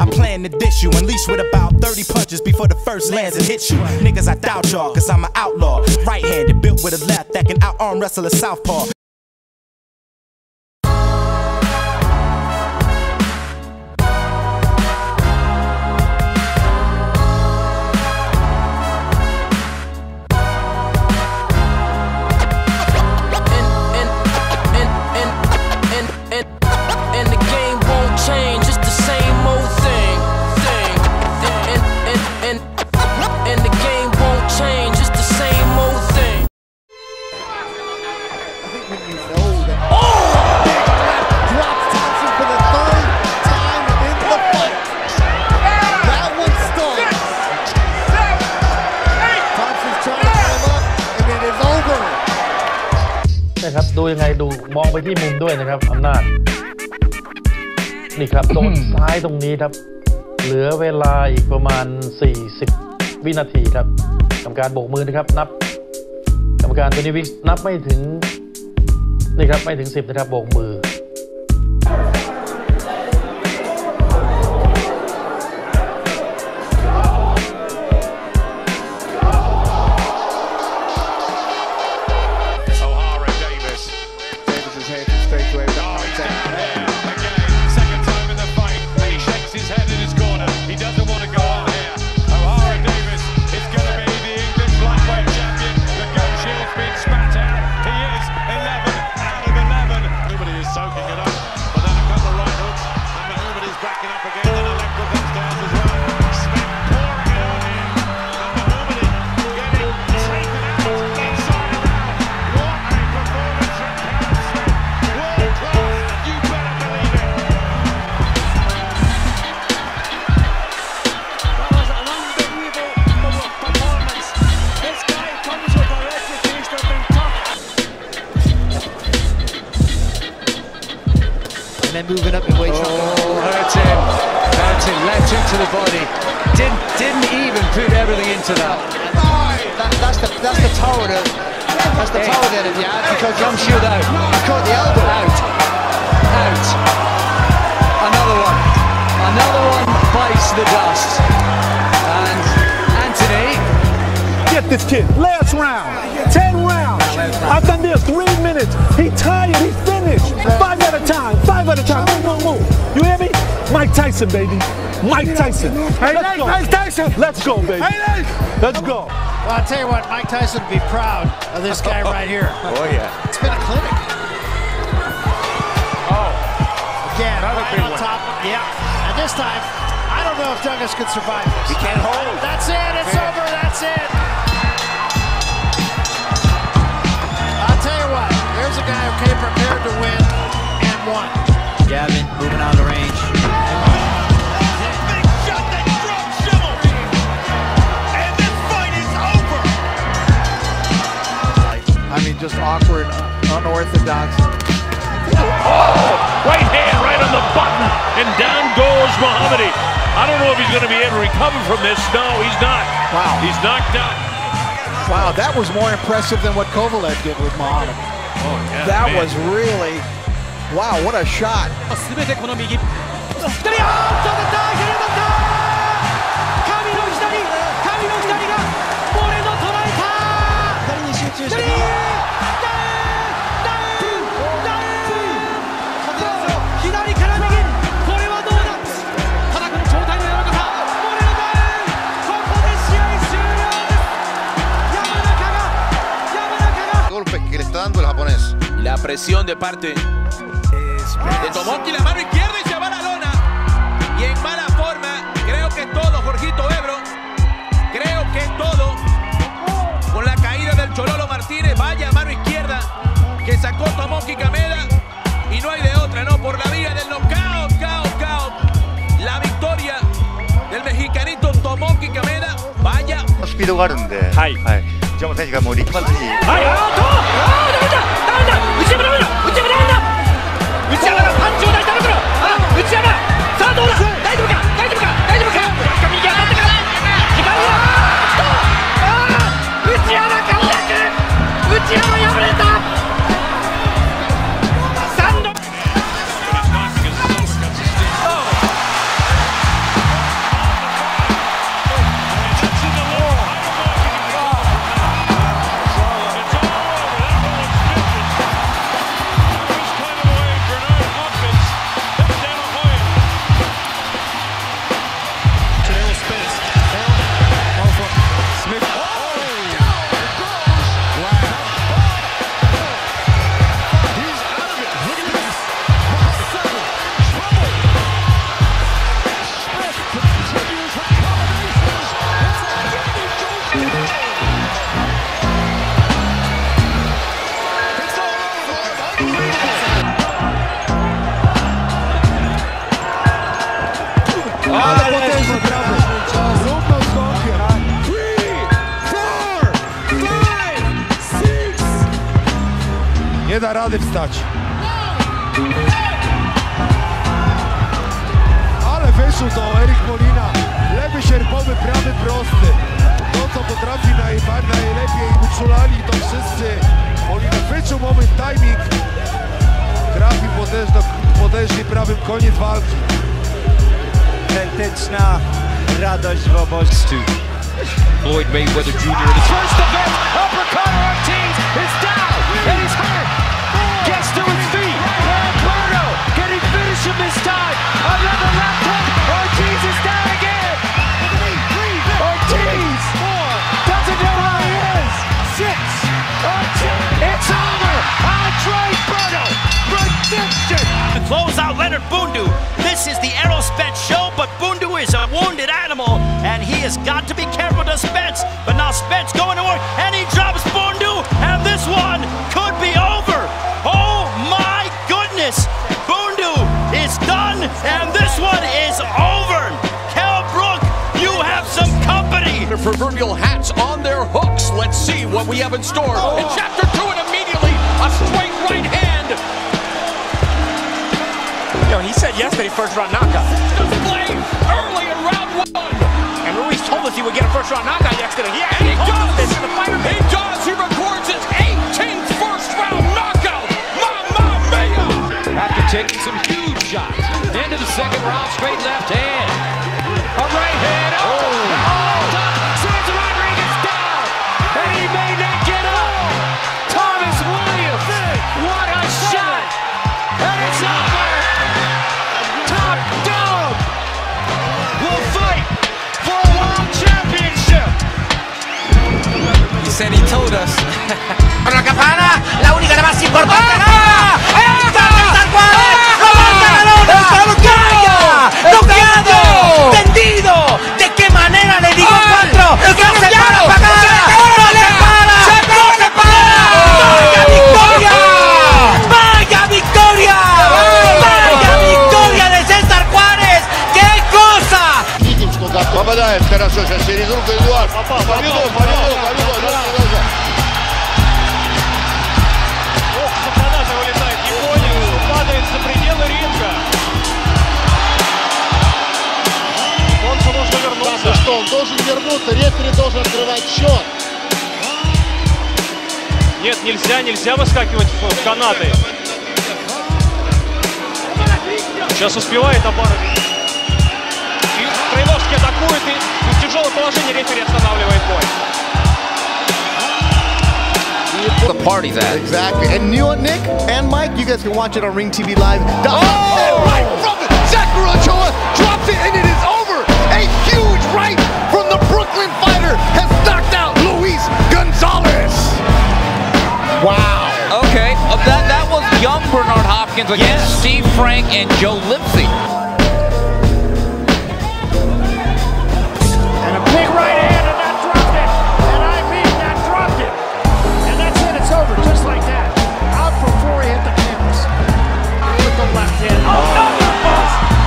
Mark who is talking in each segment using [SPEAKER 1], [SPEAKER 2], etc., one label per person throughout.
[SPEAKER 1] I plan to dish you, unleash with about 30 punches before the first lands and hits you. Niggas, I doubt y'all, cause I'm an outlaw. Right-handed, built with a left that can out-arm wrestle a southpaw.
[SPEAKER 2] นะครับดูยังไงดูมองไปที่มุมด้วยนะครับอำนาจนี่ครับโดนซ้ายตรงนี้ครับเหลือเวลาอีกประมาณ40วินาทีครับกรรมการโบกมือนะครับนับกรรมการตัวนี้วิกนับไม่ถึงนี่ครับไม่ถึง10นะครับโบกมือ
[SPEAKER 3] And then moving up in weight.
[SPEAKER 4] Oh, hurt him, left hook to the body. Didn't even put everything into that.
[SPEAKER 3] That's the tower that. That's the tower that if you add because
[SPEAKER 4] Jump shield out.
[SPEAKER 3] I caught the elbow.
[SPEAKER 4] Out. Another one bites the dust. And Anthony.
[SPEAKER 5] Get this kid. Last round. 10 rounds. I've done this 3 minutes. He tired. He finished. 5 at a time. 5 at a time. Move. You hear me? Mike Tyson, baby. Mike Tyson. Hey, let's go. Mike Tyson. Let's go, baby. Hey, let's go.
[SPEAKER 3] Well, I'll tell you what, Mike Tyson would be proud of this guy right here.
[SPEAKER 4] Oh, yeah.
[SPEAKER 3] It's been a clinic.
[SPEAKER 4] Oh.
[SPEAKER 3] Again, right on top. Yeah. And this time, I don't know if Douglas could survive this.
[SPEAKER 4] He can't hold.
[SPEAKER 3] That's it. It's over. That's it. I'll tell you what. Here's a guy who came prepared to win and won.
[SPEAKER 6] Gavin moving out of the range.
[SPEAKER 7] Big shot that drops Schimmel. And this fight is over.
[SPEAKER 8] I mean, just awkward, unorthodox.
[SPEAKER 9] Oh! Right hand right on the button, and down goes Muhammadi. I don't know if he's going to be able to recover from this. No, he's not.
[SPEAKER 8] Wow.
[SPEAKER 9] He's knocked out.
[SPEAKER 8] Wow, that was more impressive than what Kovalev did with Muhammad.
[SPEAKER 9] Oh, yeah,
[SPEAKER 8] that
[SPEAKER 9] man.
[SPEAKER 8] was really, wow, what a shot.
[SPEAKER 10] Golpe que le está dando el japonés.
[SPEAKER 11] La presión de parte de Tomoki, la mano izquierda y se va a la lona. Y en mala forma, creo que todo, Jorgito Ebro, creo que todo, con la caída del Chololo Martínez, vaya mano izquierda que sacó Tomoki Kameda y no hay de otra, ¿no? Por la vía del knockout, la victoria del mexicanito Tomoki Kameda, vaya.
[SPEAKER 12] スピードがあるんで、はい、藤山選手がもう力まずに。はい、
[SPEAKER 7] 内山パンチを出したところ、内山、さあどうだ、大丈夫か、右当たってから、時間が、内山陥落、内山敗れた。3度。
[SPEAKER 8] Ale potężny prawy. Równo z bokiem. 3, 4, 5, 6. Nie da rady wstać. Ale wyszł to Erik Molina. Lewy sierpowy, prawy prosty. To co potrafi najlepiej uczulali to wszyscy. Molina wyczuł moment, timing. Trafił potężnie prawym, koniec walki.
[SPEAKER 6] Autentyczna radość w obozie.
[SPEAKER 11] Floyd Mayweather Jr. in his first event. Uppercut Ortiz is down and he's hurt. Gets to his feet. Alberto, can he finish him this time? Another left hook. Ortiz is down again. Ortiz doesn't know where he is. 6. It's over. Andre Berto. Redemption.
[SPEAKER 7] Close out Leonard Bundu. This is the Aerospence show, but Bundu is a wounded animal, and he has got to be careful to Spence. But now Spence going to work, and he drops Bundu, and this one could be over. Oh my goodness! Bundu is done, and this one is over. Kell Brook, you have some company.
[SPEAKER 11] The proverbial hats on their hooks. Let's see what we have in store. In chapter 2, and immediately a straight right hand.
[SPEAKER 13] You know, he said yesterday first round knockout.
[SPEAKER 11] Display early in round 1.
[SPEAKER 13] And Ruiz told us he would get a first round knockout yesterday. He
[SPEAKER 11] he does.
[SPEAKER 13] This in the fighter.
[SPEAKER 11] He does. He records his 18th first round knockout. Mamma mia!
[SPEAKER 4] After taking some huge shots. Into the second round, straight left hand. A right hand.
[SPEAKER 11] Cesar Rodriguez down.
[SPEAKER 4] And he may not get up. Thomas Williams. What a shot.
[SPEAKER 11] And it's over. Top Dog will fight for a world championship.
[SPEAKER 6] He said he told us.
[SPEAKER 7] Con la campana, la única, la más importante. ¡Ahí está César Juárez! ¡Levanta la lona! ¡Noqueado! ¡Tendido! ¿De qué manera le digo 4? ¡No se para pagar! ¡No le para! ¡No le para! ¡Vaya victoria! ¡Vaya victoria! ¡Vaya victoria de César Juárez! ¡Qué cosa!
[SPEAKER 10] Попадает хорошо, сейчас через руку Эдуард. Победу.
[SPEAKER 13] Сатана вылетает, не понял, падает за пределы ринга. Концу нужно вернуться.
[SPEAKER 8] Да, что он должен вернуться, рефери должен открывать счет.
[SPEAKER 13] Нет, нельзя выскакивать в канаты. Сейчас успевает Абаров. И Троиновский атакует, и в тяжелом положении рефери останавливает бой.
[SPEAKER 11] The party's at.
[SPEAKER 8] Exactly. And you know what, Nick and Mike, you guys can watch it on Ring TV Live.
[SPEAKER 10] And right from it, Zachary Ochoa drops it, and it is over. A huge right from the Brooklyn fighter has knocked out Luis Gonzalez.
[SPEAKER 11] Wow.
[SPEAKER 14] Okay, that was young Bernard Hopkins against Steve Frank and Joe Lipsy.
[SPEAKER 3] And a big right hand, and that dropped it. And I mean, that dropped it. And that's it, it's over, just like that. Out before he hit the canvas. With the left hand. Oh, no, that was.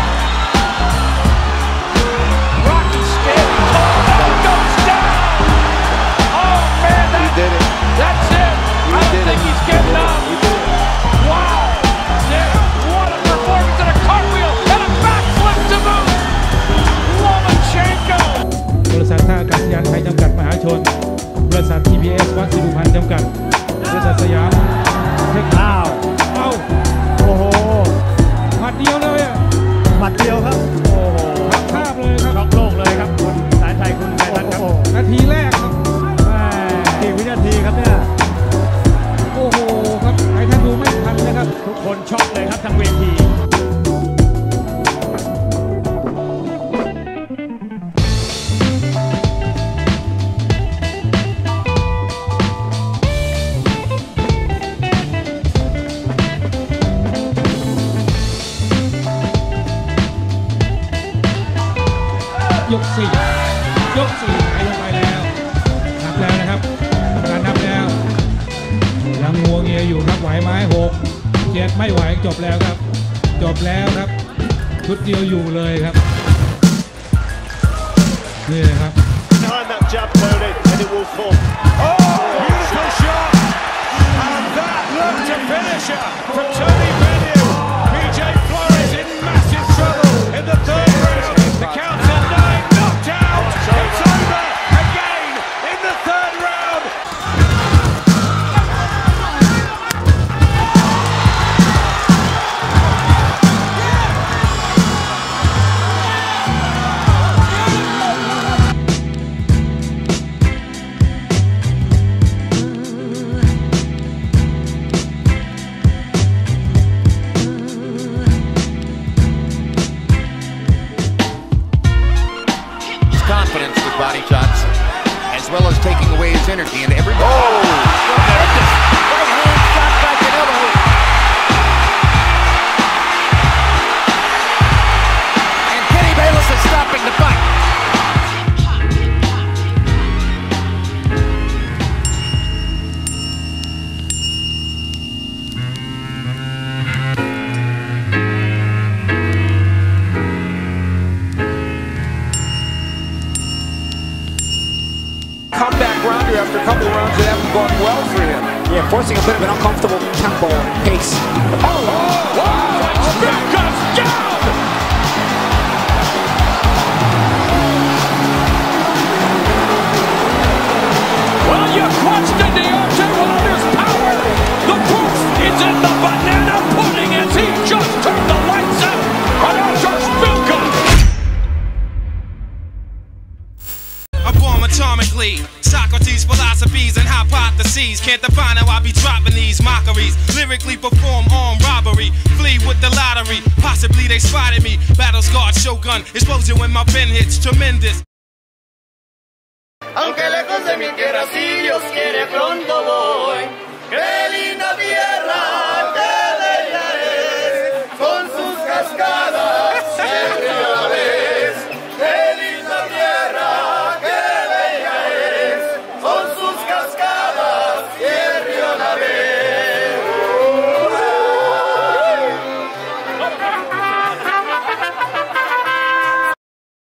[SPEAKER 3] Rocky State. Oh, that goes down. Oh, man, that did it. That's it. I don't think he's getting up. Wow. Yeah, what a performance, and a cartwheel and a backflip to boot. Lomachenko.
[SPEAKER 15] บริษัทท่าอากาศยานไทยจำกัดมหาชนบริษัท TBS วัดสิริพันธ์จำกัดบริษัทสยามเทคโนโลยีโอ้โหหมัดเดียวเลยอ่ะหมัดเดียวครับโอ้โหพักภาพเลยครับช็อกโลกเลยครับคุณสายไทยคุณไทยทันครับนาทีแรกครับกี่วินาทีครับเนี่ยโอ้โหครับใครท่านดูไม่ทันนะครับทุกคนช็อกเลยครับทางเวทียก 4ไหลลงไปแล้วนับแล้วนะครับการนับแล้วยังงัวเงียอยู่ครับไหวไหม6 7ไม่ไหวจบแล้วครับจบแล้วครับชุดเดียวอยู่เลยครับ
[SPEAKER 3] here for Tony Bellew. PJ Flores in massive trouble in the third round. The count's at 9, knocked out. It's over again in the third round.
[SPEAKER 11] Confidence with body shots, as well as taking away his energy, and everybody. Oh! Tremendous right hand shot by Canelo. And Kenny Bayless is stopping the fight.
[SPEAKER 16] Comeback rounder after a couple of rounds that haven't gone well for him. Yeah, forcing a bit of an uncomfortable tempo and pace.
[SPEAKER 3] Back comes down! Well, you question Deontay Wilder's power. The proof is in the banana pudding as he just turned the lights out on Artur Szpilka.
[SPEAKER 17] I form atomically. Socrates' philosophies and hypotheses can't define how I be dropping these mockeries. Lyrically perform armed robbery, flee with the lottery. Possibly they spotted me. Battle scarred Shogun, explosion when my pen hits tremendous.
[SPEAKER 18] Aunque lejos de mi tierra, si Dios quiere pronto voy. ¡Qué linda tierra!